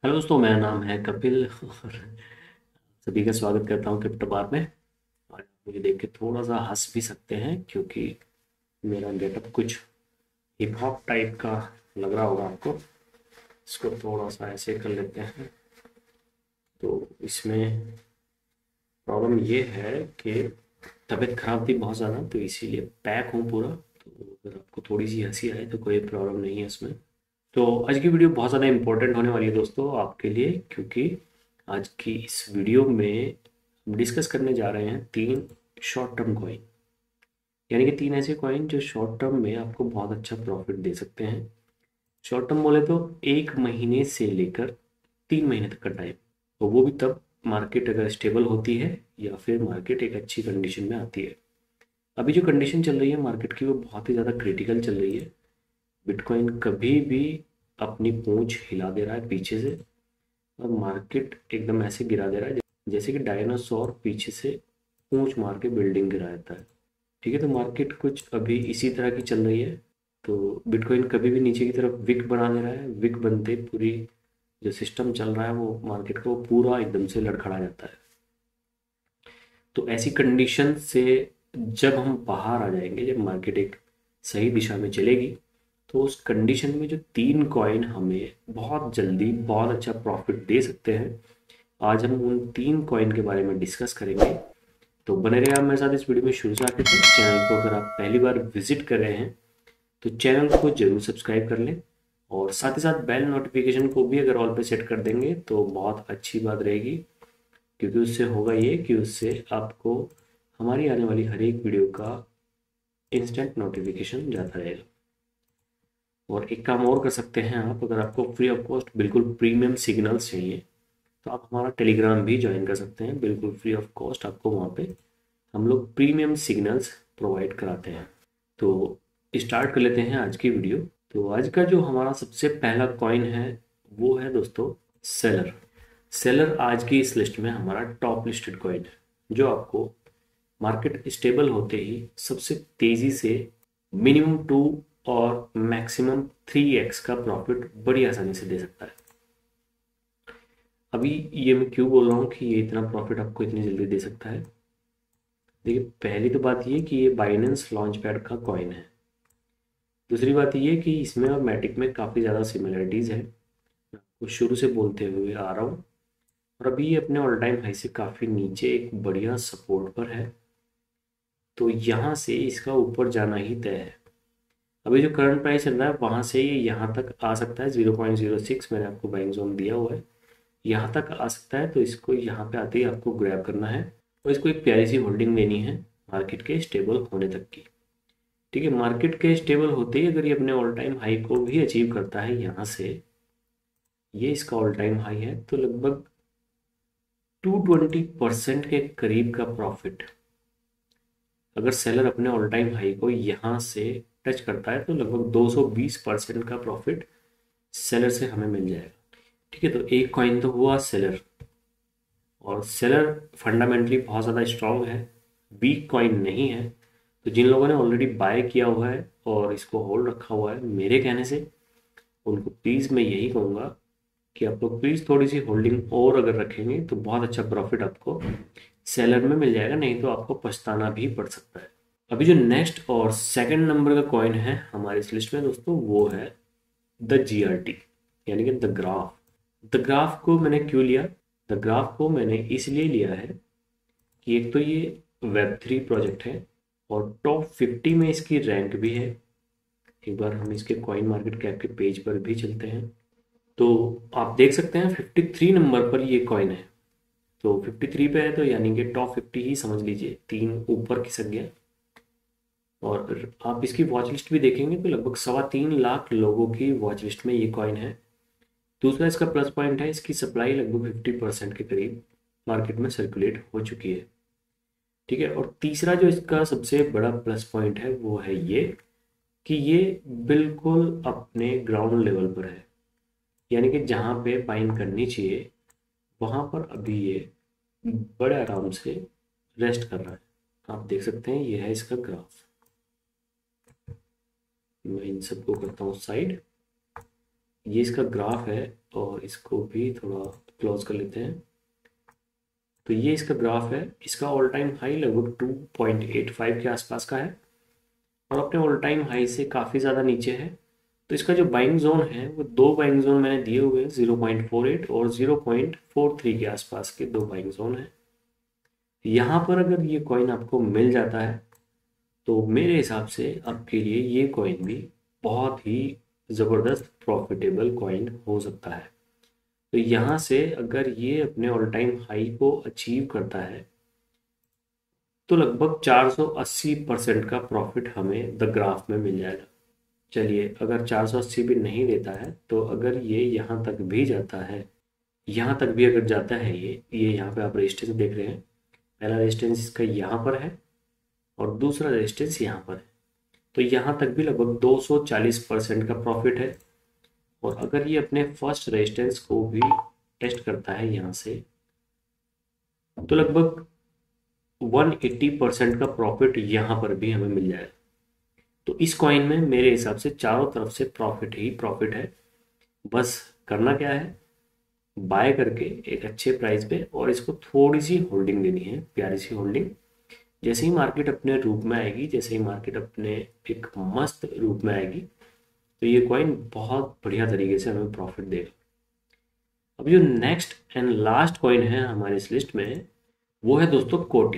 Hello दोस्तों, मेरा नाम है कपिल और सभी का स्वागत करता हूँ क्रिप्टो बार में। और आप मुझे देख के थोड़ा सा हंस भी सकते हैं क्योंकि मेरा गेटअप कुछ हिप हॉप टाइप का लग रहा होगा आपको। इसको थोड़ा सा ऐसे कर लेते हैं। तो इसमें प्रॉब्लम ये है कि तबीयत खराब थी बहुत ज़्यादा, तो इसीलिए पैक हूँ पूरा। तो अगर आपको थोड़ी सी हंसी आए तो कोई प्रॉब्लम नहीं है इसमें। तो आज की वीडियो बहुत ज़्यादा इम्पोर्टेंट होने वाली है दोस्तों आपके लिए, क्योंकि आज की इस वीडियो में हम डिस्कस करने जा रहे हैं तीन शॉर्ट टर्म कॉइन। यानी कि तीन ऐसे कॉइन जो शॉर्ट टर्म में आपको बहुत अच्छा प्रॉफिट दे सकते हैं। शॉर्ट टर्म बोले तो 1 महीने से लेकर 3 महीने तक का टाइम, और वो भी तब मार्केट अगर स्टेबल होती है या फिर मार्केट एक अच्छी कंडीशन में आती है। अभी जो कंडीशन चल रही है मार्केट की वो बहुत ही ज़्यादा क्रिटिकल चल रही है। बिटकॉइन कभी भी अपनी पूंछ हिला दे रहा है पीछे से, और मार्केट एकदम ऐसे गिरा दे रहा है जैसे कि डायनासोर पीछे से पूंछ मार के बिल्डिंग गिरा देता है। ठीक है, तो मार्केट कुछ अभी इसी तरह की चल रही है। तो बिटकॉइन कभी भी नीचे की तरफ विक बना दे रहा है। विक बनते पूरी जो सिस्टम चल रहा है वो मार्केट को पूरा एकदम से लड़खड़ा जाता है। तो ऐसी कंडीशन से जब हम बाहर आ जाएंगे, जब मार्केट एक सही दिशा में चलेगी, तो उस कंडीशन में जो तीन कॉइन हमें बहुत जल्दी बहुत अच्छा प्रॉफिट दे सकते हैं, आज हम उन तीन कॉइन के बारे में डिस्कस करेंगे। तो बने रहे आप मेरे साथ इस वीडियो में शुरू से आखिर तक। चैनल को अगर आप पहली बार विजिट कर रहे हैं तो चैनल को जरूर सब्सक्राइब कर लें, और साथ ही साथ बेल नोटिफिकेशन को भी अगर ऑल पे सेट कर देंगे तो बहुत अच्छी बात रहेगी। क्योंकि उससे होगा ये कि उससे आपको हमारी आने वाली हर एक वीडियो का इंस्टेंट नोटिफिकेशन जाता रहेगा। और एक काम और कर सकते हैं आप, अगर आपको फ्री ऑफ कॉस्ट बिल्कुल प्रीमियम सिग्नल्स चाहिए तो आप हमारा टेलीग्राम भी ज्वाइन कर सकते हैं। बिल्कुल फ्री ऑफ कॉस्ट आपको वहाँ पे हम लोग प्रीमियम सिग्नल्स प्रोवाइड कराते हैं। तो स्टार्ट कर लेते हैं आज की वीडियो। तो आज का जो हमारा सबसे पहला कॉइन है वो है दोस्तों सेलर। सेलर आज की इस लिस्ट में हमारा टॉप लिस्टेड कॉइन है, जो आपको मार्केट स्टेबल होते ही सबसे तेजी से मिनिमम 2 और मैक्सिमम 3x का प्रॉफिट बड़ी आसानी से दे सकता है। अभी ये मैं क्यों बोल रहा हूँ कि ये इतना प्रॉफिट आपको इतनी जल्दी दे सकता है। देखिए, पहली तो बात ये कि ये बाइनेंस लॉन्च पैड का कॉइन है। दूसरी बात ये कि इसमें और मैटिक में काफ़ी ज़्यादा सिमिलरिटीज़ है। मैं आपको शुरू से बोलते हुए आ रहा हूँ। और अभी ये अपने ऑल टाइम हाई से काफ़ी नीचे एक बढ़िया सपोर्ट पर है। तो यहाँ से इसका ऊपर जाना ही तय है। अभी जो करंट प्राइस चल रहा है वहाँ से ये यहाँ तक आ सकता है। 0.06 मैंने आपको बाइंग जोन दिया हुआ है, यहाँ तक आ सकता है। तो इसको यहाँ पे आते ही आपको ग्रैब करना है और इसको एक प्यारी सी होल्डिंग देनी है मार्केट के स्टेबल होने तक की। ठीक है, मार्केट के स्टेबल होते ही अगर ये अपने ऑल टाइम हाई को भी अचीव करता है यहाँ से, ये इसका ऑल टाइम हाई है, तो लगभग 220% के करीब का प्रॉफिट अगर सेलर अपने ऑल टाइम हाई को यहाँ से टच करता है तो लगभग 220% का प्रॉफिट सेलर से हमें मिल जाएगा। ठीक है, तो एक कॉइन तो हुआ सेलर। और सेलर फंडामेंटली बहुत ज़्यादा स्ट्रांग है, वीक कॉइन नहीं है। तो जिन लोगों ने ऑलरेडी बाय किया हुआ है और इसको होल्ड रखा हुआ है मेरे कहने से, उनको प्लीज़ मैं यही कहूँगा कि आप लोग प्लीज़ थोड़ी सी होल्डिंग और अगर रखेंगे तो बहुत अच्छा प्रॉफिट आपको सेलर में मिल जाएगा, नहीं तो आपको पछताना भी पड़ सकता है। अभी जो नेक्स्ट और सेकंड नंबर का कॉइन है हमारी इस लिस्ट में दोस्तों वो है द GRT, यानी कि द ग्राफ। द ग्राफ को मैंने क्यों लिया? द ग्राफ को मैंने इसलिए लिया है कि एक तो ये Web3 प्रोजेक्ट है और टॉप 50 में इसकी रैंक भी है। एक बार हम इसके कॉइन मार्केट कैप के पेज पर भी चलते हैं तो आप देख सकते हैं 53 नंबर पर ये कॉइन है। तो 53 पे है तो यानी कि टॉप 50 ही समझ लीजिए, 3 ऊपर खिसक गया। और आप इसकी वॉच लिस्ट भी देखेंगे तो लगभग 3.25 लाख लोगों की वॉच लिस्ट में ये कॉइन है। दूसरा इसका प्लस पॉइंट है, इसकी सप्लाई लगभग 50% के करीब मार्केट में सर्कुलेट हो चुकी है। ठीक है, और तीसरा जो इसका सबसे बड़ा प्लस पॉइंट है वो है ये कि ये बिल्कुल अपने ग्राउंड लेवल पर है। यानी कि जहाँ पे बाइंग करनी चाहिए वहाँ पर अभी ये बड़े आराम से रेस्ट कर रहा है। आप देख सकते हैं ये है इसका ग्राफ। मैं इन सबको करता हूँ साइड। ये इसका ग्राफ है और इसको भी थोड़ा क्लोज कर लेते हैं। तो ये इसका ग्राफ है, इसका ऑल टाइम हाई लगभग 2.85 के आसपास का है और अपने ऑल टाइम हाई से काफ़ी ज़्यादा नीचे है। तो इसका जो बाइंग जोन है वो दो बाइंग जोन मैंने दिए हुए हैं, 0.48 और 0.43 के आसपास के दो बाइंग जोन है। यहाँ पर अगर ये कॉइन आपको मिल जाता है तो मेरे हिसाब से आपके लिए ये कॉइन भी बहुत ही ज़बरदस्त प्रॉफिटेबल कॉइन हो सकता है। तो यहाँ से अगर ये अपने ऑल टाइम हाई को अचीव करता है तो लगभग 480% का प्रॉफिट हमें द ग्राफ में मिल जाएगा। चलिए, अगर 480 भी नहीं देता है तो अगर ये यहाँ तक भी जाता है, यहाँ तक भी अगर जाता है, ये यहाँ पे आप रेजिस्टेंस देख रहे हैं, पहला रेजिस्टेंस इसका यहाँ पर है और दूसरा रेजिस्टेंस यहाँ पर है। तो यहाँ तक भी लगभग 240% का प्रॉफिट है। और अगर ये अपने फर्स्ट रेजिस्टेंस को भी टेस्ट करता है यहाँ से तो लगभग 180% का प्रॉफिट यहाँ पर भी हमें मिल जाएगा। तो इस कॉइन में मेरे हिसाब से चारों तरफ से प्रॉफिट ही प्रॉफिट है। बस करना क्या है, बाय करके एक अच्छे प्राइस पे और इसको थोड़ी सी होल्डिंग देनी है, प्यारी सी होल्डिंग। जैसे ही मार्केट अपने रूप में आएगी, जैसे ही मार्केट अपने एक मस्त रूप में आएगी तो ये कॉइन बहुत बढ़िया तरीके से हमें प्रॉफिट देगा। अब जो नेक्स्ट एंड लास्ट कॉइन है हमारे इस लिस्ट में वो है दोस्तों कोटी।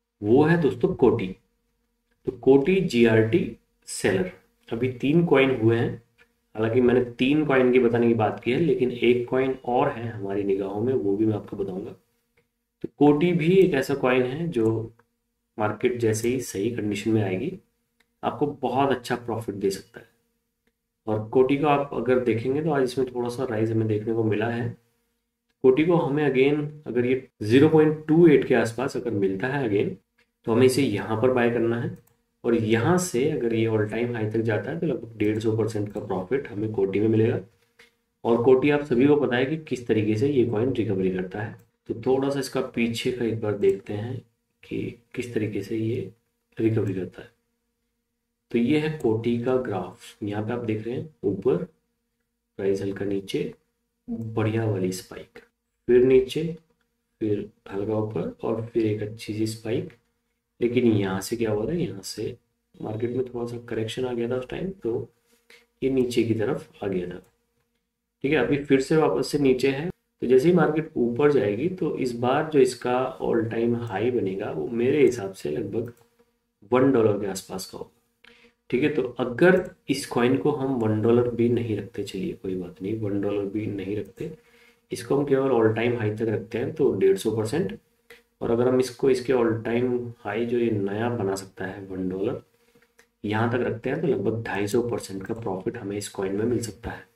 तो कोटी GRT सेलर। अभी 3 कॉइन हुए हैं, हालांकि मैंने 3 कॉइन की बताने की बात की है, लेकिन एक कॉइन और है हमारी निगाहों में, वो भी मैं आपको बताऊंगा। तो कोटी भी एक ऐसा कॉइन है जो मार्केट जैसे ही सही कंडीशन में आएगी आपको बहुत अच्छा प्रॉफिट दे सकता है। और कोटी को आप अगर देखेंगे तो आज इसमें थोड़ा सा राइज हमें देखने को मिला है। कोटी को हमें अगेन अगर ये 0.28 के आसपास अगर मिलता है अगेन तो हमें इसे यहाँ पर बाय करना है और यहाँ से अगर ये ऑल टाइम हाई तक जाता है तो लगभग 150% का प्रॉफिट हमें कोटी में मिलेगा। और कोटी आप सभी को पता है कि किस तरीके से ये कॉइन रिकवरी करता है। तो थोड़ा सा इसका पीछे का एक बार देखते हैं कि किस तरीके से ये रिकवरी करता है। तो ये है कोटी का ग्राफ, यहाँ पे आप देख रहे हैं ऊपर प्राइस हल्का नीचे, बढ़िया वाली स्पाइक, फिर नीचे, फिर हल्का ऊपर और फिर एक अच्छी सी स्पाइक। लेकिन यहाँ से क्या हुआ था, यहाँ से मार्केट में थोड़ा सा करेक्शन आ गया था उस टाइम, तो ये नीचे की तरफ आ गया था। ठीक है, अभी फिर से वापस से नीचे है। तो जैसे ही मार्केट ऊपर जाएगी तो इस बार जो इसका ऑल टाइम हाई बनेगा वो मेरे हिसाब से लगभग $1 के आसपास का होगा। ठीक है, तो अगर इस कॉइन को हम $1 भी नहीं रखते, चलिए कोई बात नहीं, $1 भी नहीं रखते, इसको हम केवल ऑल टाइम हाई तक रखते हैं तो 150%। और अगर हम इसको इसके ऑल टाइम हाई जो ये नया बना सकता है $1 यहाँ तक रखते हैं तो लगभग 250% का प्रॉफिट हमें इस कॉइन में मिल सकता है।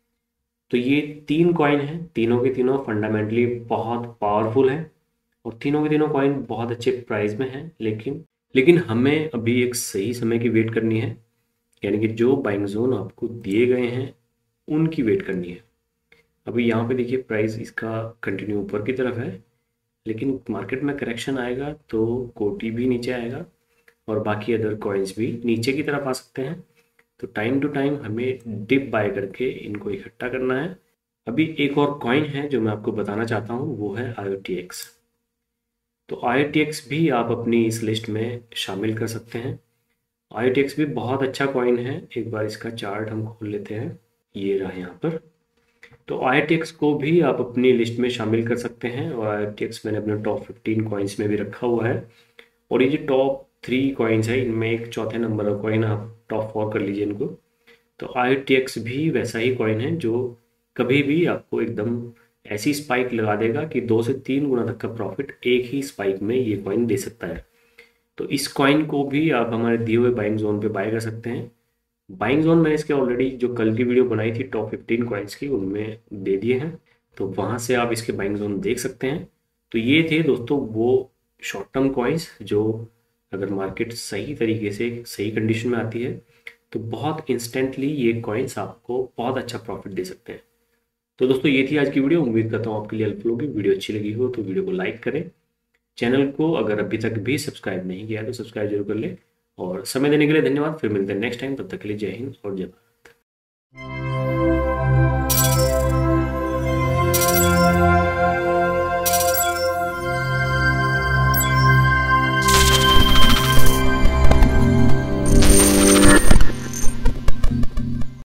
तो ये 3 कॉइन हैं, तीनों के तीनों फंडामेंटली बहुत पावरफुल हैं और तीनों के तीनों कॉइन बहुत अच्छे प्राइस में हैं। लेकिन हमें अभी एक सही समय की वेट करनी है, यानी कि जो बाइंग जोन आपको दिए गए हैं उनकी वेट करनी है। अभी यहाँ पे देखिए प्राइस इसका कंटिन्यू ऊपर की तरफ है, लेकिन मार्केट में करेक्शन आएगा तो कोटी भी नीचे आएगा और बाकी अदर कॉइन्स भी नीचे की तरफ आ सकते हैं। तो टाइम टू टाइम हमें डिप बाय करके इनको इकट्ठा करना है। अभी एक और कॉइन है जो मैं आपको बताना चाहता हूँ, वो है IOTX। तो IOTX भी आप अपनी इस लिस्ट में शामिल कर सकते हैं। IOTX भी बहुत अच्छा कॉइन है, एक बार इसका चार्ट हम खोल लेते हैं, ये रहा यहाँ पर। तो IOTX को भी आप अपनी लिस्ट में शामिल कर सकते हैं और IOTX मैंने अपने टॉप 15 कॉइन्स में भी रखा हुआ है। और ये जो टॉप 3 कॉइन्स है इनमें एक चौथे नंबर का कॉइन आप टॉप 4 कर लीजिए इनको। तो IOTX भी वैसा ही कॉइन है जो कभी भी आपको एकदम ऐसी स्पाइक लगा देगा कि 2 से 3 गुना तक का प्रॉफिट एक ही स्पाइक में ये कॉइन दे सकता है। तो इस कॉइन को भी आप हमारे दिए हुए बाइंग जोन पे बाय कर सकते हैं। बाइंग जोन मैंने इसके ऑलरेडी जो कल की वीडियो बनाई थी टॉप 15 कॉइन्स की उनमें दे दिए हैं, तो वहाँ से आप इसके बाइंग जोन देख सकते हैं। तो ये थे दोस्तों वो शॉर्ट टर्म कॉइन्स जो अगर मार्केट सही तरीके से सही कंडीशन में आती है तो बहुत इंस्टेंटली ये कॉइन्स आपको बहुत अच्छा प्रॉफिट दे सकते हैं। तो दोस्तों ये थी आज की वीडियो, उम्मीद करता हूँ आपके लिए हेल्पफुल होगी। वीडियो अच्छी लगी हो तो वीडियो को लाइक करें, चैनल को अगर अभी तक भी सब्सक्राइब नहीं किया है तो सब्सक्राइब जरूर कर लें। और समय देने के लिए धन्यवाद। फिर मिलते हैं नेक्स्ट टाइम, तब तक के लिए जय हिंद और जय भारत।